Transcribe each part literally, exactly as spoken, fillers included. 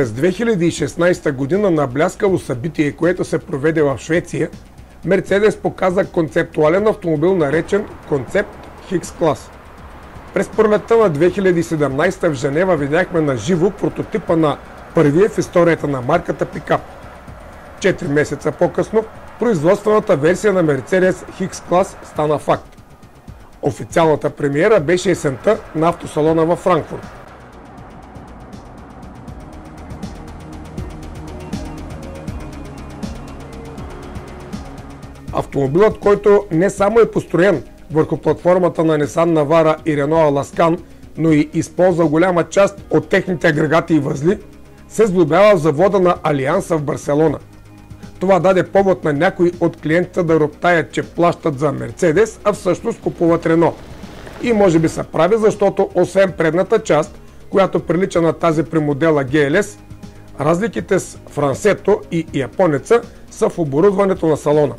През две хиляди и шестнадесета година на бляскаво събитие, което се проведе в Швеция, Мерцедес показа концептуален автомобил, наречен Концепт Хикс Клас. През пролетта на две хиляди и седемнадесета в Женева видяхме на живо прототипа на първия в историята на марката пикап. Четири месеца по-късно производствената версия на Мерцедес Хикс Клас стана факт. Официалната премиера беше есента на автосалона във Франкфурт. Автомобилът, който не само е построен върху платформата на Nissan Navara и Renault Alaskan, но и използва голяма част от техните агрегати и възли, се сглобява в завода на Алианса в Барселона. Това даде повод на някои от клиентите да роптаят, че плащат за Мерцедес, а всъщност купуват Рено. И може би са прави, защото освен предната част, която прилича на тази при модела Джи Ел Ес, разликите с Франсето и японеца са в оборудването на салона.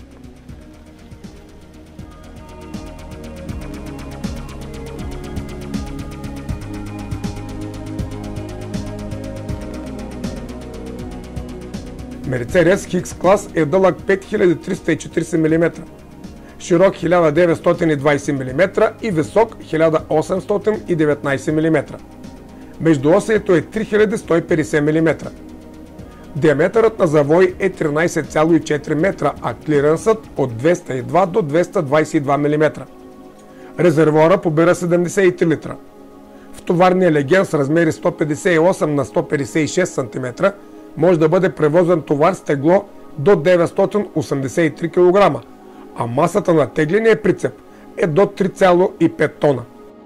Мерцедес Хикс Клас е дълъг пет хиляди триста и четиридесет милиметра, широк хиляда деветстотин и двадесет милиметра и висок хиляда осемстотин и деветнадесет милиметра. Междуосието е три хиляди сто и петдесет милиметра. Диаметърът на завой е тринадесет цяло и четири метра, а клиренсът от двеста и два до двеста двадесет и два милиметра. Резервоара побира седемдесет и три литра. В товарния леген с размери сто петдесет и осем на сто петдесет и шест сантиметра може да бъде превозен товар с тегло до деветстотин осемдесет и три килограма, а масата на тегления прицеп е до три цяло и пет тона.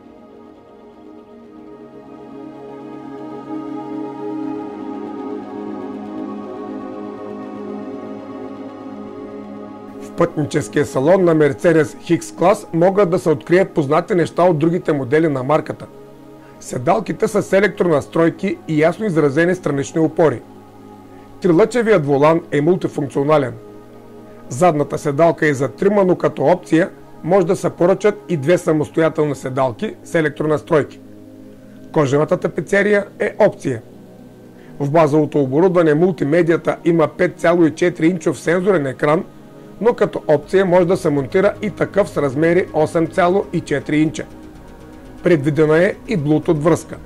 В пътническия салон на Мерцедес Хикс Клас могат да се открият познати неща от другите модели на марката. Седалките са с електронастройки и ясно изразени странични опори. Трилъчевият волан е мултифункционален. Задната седалка е за трима, но като опция може да се поръчат и две самостоятелни седалки с електронастройки. Кожевата тапицерия е опция. В базовото оборудване мултимедията има пет цяло и четири инчов сензорен екран, но като опция може да се монтира и такъв с размери осем цяло и четири инча. Предвидена е и Bluetooth връзка.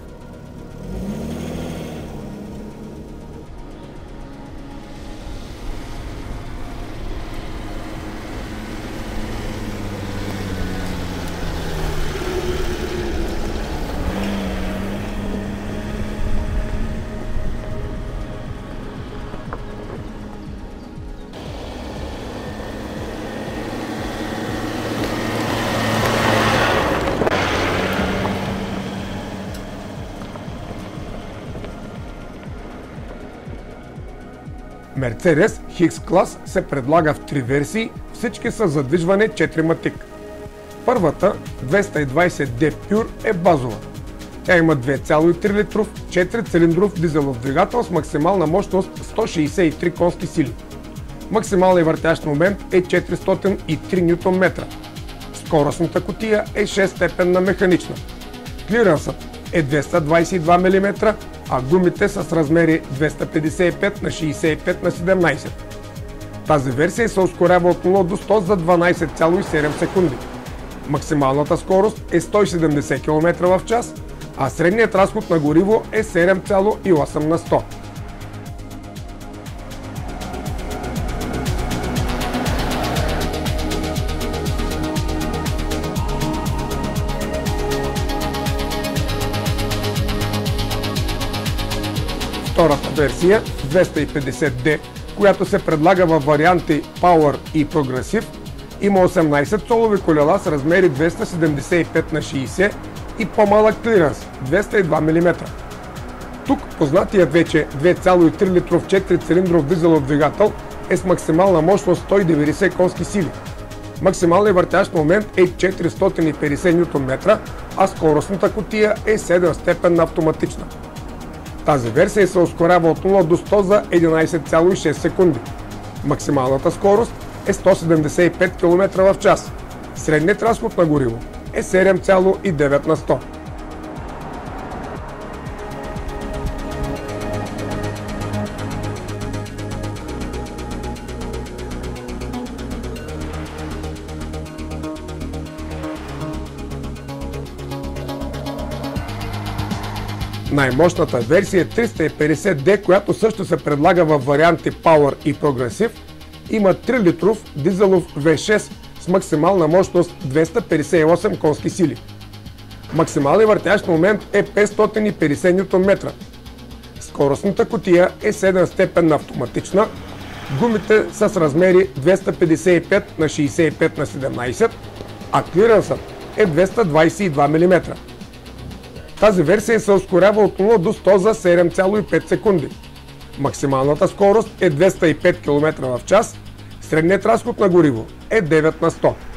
Мерцедес Хикс Клас се предлага в три версии, всички са задвижване четири матик. Първата, двеста и двадесет ди Pure, е базова. Тя има две цяло и три литров, четири цилиндров дизелов двигател с максимална мощност сто шейсет и три конски сили. Максималният въртящ момент е четиристотин и три нютон метра. Скоростната кутия е шест степенна механична. Клиренсът е двеста двадесет и два милиметра, а гумите са с размери двеста петдесет и пет на шейсет и пет на седемнадесет. Тази версия се ускорява от нула до сто за дванадесет цяло и седем секунди. Максималната скорост е сто и седемдесет километра в час, а средният разход на гориво е седем цяло и осем на сто. Втората версия, двеста и петдесет ди, която се предлага във варианти Power и Progressive, има осемнадесет цолови колела с размери двеста седемдесет и пет на шейсет и по-малък клиренс двеста и два милиметра. Тук познатият вече две цяло и три литров четири цилиндров дизелов двигател е с максимална мощност сто и деветдесет конски сили. Максималният въртящ момент е четиристотин и петдесет нютон метра, а скоростната кутия е седем степенна автоматична. Тази версия се ускорява от нула до сто за единадесет цяло и шест секунди. Максималната скорост е сто седемдесет и пет километра в час. Средният разход на гориво е седем цяло и девет на сто. Най-мощната версия е триста и петдесет ди, която също се предлага във варианти Power и Progressive. Има три литров дизелов ви шест с максимална мощност двеста петдесет и осем конски сили. Максималният въртящ момент е петстотин и петдесет нютон метра. Скоростната кутия е седем степенна автоматична. Гумите са с размери двеста петдесет и пет на шейсет и пет на седемнайсет, а клиренсът е двеста двайсет и два милиметра. Тази версия се ускорява от нула до сто за седем цяло и пет секунди. Максималната скорост е двеста и пет километра в час, средният разход на гориво е девет на сто.